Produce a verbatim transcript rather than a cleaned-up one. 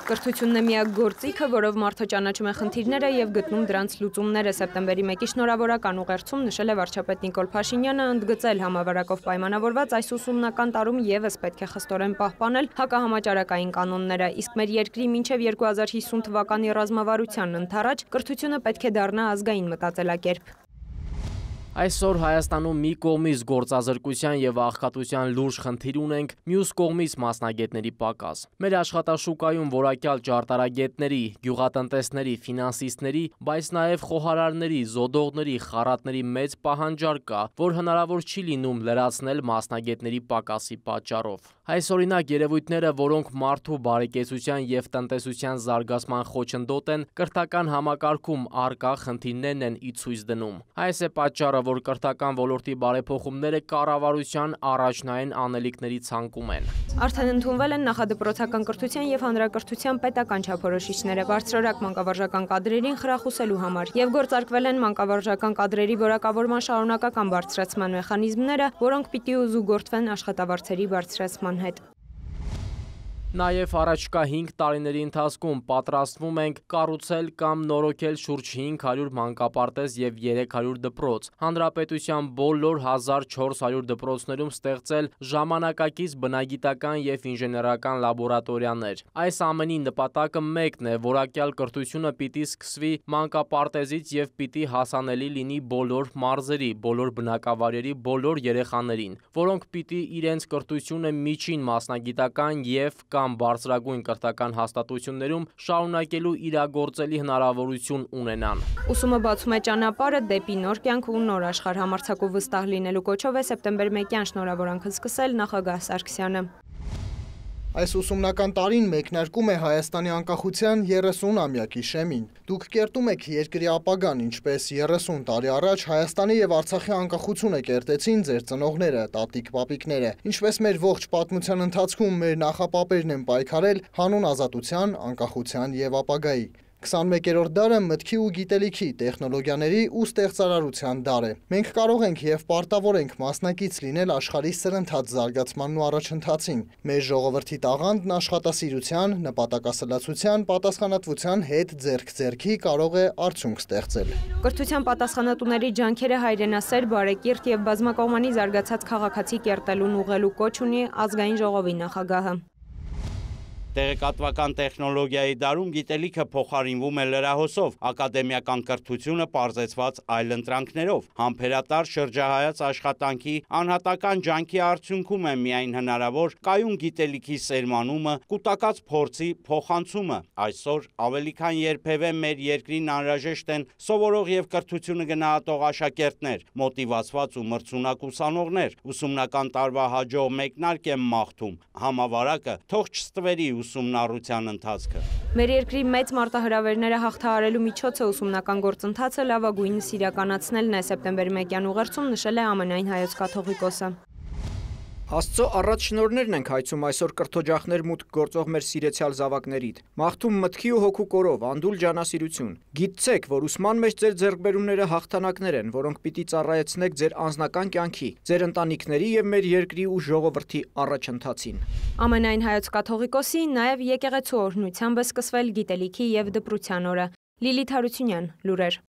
Կրթությունն է միակ գործիքը, որով մարդը ճանաչում է խնդիրները և գտնում դրանց լուծումները։ Սեպտեմբերի մեկի շնորհավորական ուղերձում նշել է վարչապետ Նիկոլ Փաշինյանը, ընդգծել համավարակով պայմանավորված այս ուսումնական տարում ևս պետք է խստորեն պահպանել հակահամաճարակային կանոնները, իսկ մեր երկրի մինչև երկու հազար հիսուն թվականի ռազմավարության ընդառաջ կրթությունը պետք է դառնա ազգային մտածելակերպ։ Այսօր Հայաստանում մի կողմից գործազրկության և աղքատության լուրջ խնդիր ունենք, մյուս կողմից մասնագետների պակաս։ Մեր աշխատաշուկայում որակյալ ճարտարագետների, գյուղատնտեսների, ֆինանսիստների, բայց նաև խոհարարների, զոդողների, խառատների մեծ պահանջարկ կա, որ հնարավոր չի լինում լրացնել մասնագետների պակասի պատճառով։ Այսօրինակ երևույթները, որոնք մարդու բարեկեցության և տնտեսության զարգացման խոչընդոտ են, կրթական համակարգում առկա խնդիրներն են ի ցույց դնում։ Այս է պատճառը, որ կրթական ոլորտի բարեփոխումները կառավարության առաջնային անելիքների ցանկում են։ Արդեն ընդունվել են նախադպրոցական կրթության և հանրակրթության պետական չափորոշիչները բարձրորակ մանկավարժական կադրերին խրախուսելու համար և գործարկվել են մանկավարժական կադրերի որակավորման շարունակական բարձրացման մեխանիզմները, որոնք պիտի ուզուգործվեն աշխատավարձերի բարձրացման հետ։ Նաև առաջկա հինգ տարիների ընթացքում պատրաստվում ենք կառուցել կամ նորոգել շուրջ հինգ հարյուր մանկապարտեզ և երեք հարյուր դպրոց, հանրապետության բոլոր հազար չորս հարյուր դպրոցներում ստեղծել ժամանակակից բնագիտական և ինժեներական լաբորատորիաներ։ Այս ամենի նպատակը մեկն է՝ որակյալ կրթությունը պիտի սկսվի մանկապարտեզից և պիտի հասանելի լինի բոլոր մարզերի, բոլոր բնակավայրերի բոլոր երեխաներին, որոնք պիտի իրենց կրթությունը միջին մասնագիտական և կամ բարձրագույն կրթական հաստատություններում շարունակելու իրագործելի հնարավորություն ունենան։ Ուսումը բացում է ճանապարհը դեպի նոր կյանք ու նոր աշխարհ, համարձակ ու վստահ լինելու կոչով է սեպտեմբեր մեկյան շնորհավորանքը սկսել նախագահ Սարգսյանը։ Այս ուսումնական տարին մեկնարկում է Հայաստանի անկախության երեսունամյակի շեմին։ Դուք կերտում եք երկրի ապագան, ինչպես երեսուն տարի առաջ Հայաստանի և Արցախի անկախությունը կերտեցին ձեր ծնողները, տատիկ-պապիկները։ Ինչպես մեր ողջ պատմության ընթացքում մեր նախապապերն են պայքարել հանուն ազատության, անկախության և ապագայի։ քսանմեկերորդ դարը մտքի ու գիտելիքի, տեխնոլոգիաների ու ստեղծարարության դար է։ Մենք կարող ենք և պարտավոր ենք մասնակից լինել աշխարհի սրընթաց զարգացմանն ու առաջընթացին։ Մեր ժողովրդի տաղանդն աշխատասիրության, նպատակասլացության, պատասխանատվության հետ ձեռք ձեռքի կարող է արդյունք ստեղծել։ Կրթության պատասխանատուների ջանքերը հայրենասեր, բարեկիրթ և բազմակողմանի զարգացած քաղաքացի կերտելուն ուղղելու կոչ ունի ազգային ժողովի նախագահը։ Տեղեկատվական տեխնոլոգիայի դարում գիտելիքը փոխարինվում է լրահոսով, ակադեմիական կրթությունը պարզեցված այլընտրանքներով, համբերատար շրջահայաց աշխատանքի անհատական ջանքի արդյունքում է միայն հնարավոր կայուն գիտելիքի սերմանումը, կուտակած փորձի փոխանցումը։ Այսօր ավելի քան երբևէ մեր երկրին անհրաժեշտ են սովորող և կրթությունը գնահատող աշակերտներ, մոտիվացված ու մրցունակ ուսանողներ։ Ուսումնական տարվա հաջող մեկնարկ եմ մաղթում, համավարակը թող չստվերի ուսումնառության ընթացքը։ Մեր երկրի մեծ մարտահրավերները հաղթահարելու միջոցը ուսումնական գործընթացը լավագույնս իրականացնելն է, սեպտեմբերի մեկյան ուղերձում նշել է ամենայն հայոց կաթողիկոսը։ Աստծո առաջ շնորհներն ենք հայցում այսօր կրթօջախներ մուտք գործող մեր սիրեցյալ զավակներիդ։ Մաղթում մտքի ու հոգու կորով, անդուլ ջանասիրություն։ Գիտցեք, որ ուսման մեջ ձեր ձեռքբերումները հաղթանակներ են, որոնք պիտի ծառայեցնեք ձեր անձնական կյանքի, ձեր ընտանիքների և մեր երկրի ու ժողովրդի առաջընթացին։ Ամենայն հայոց կաթողիկոսի նաև եկեղեցու օրհնությամբ է սկսվել գիտելիքի և դպրության օրը։ Լիլիթ Հարությունյան, Լուրեր։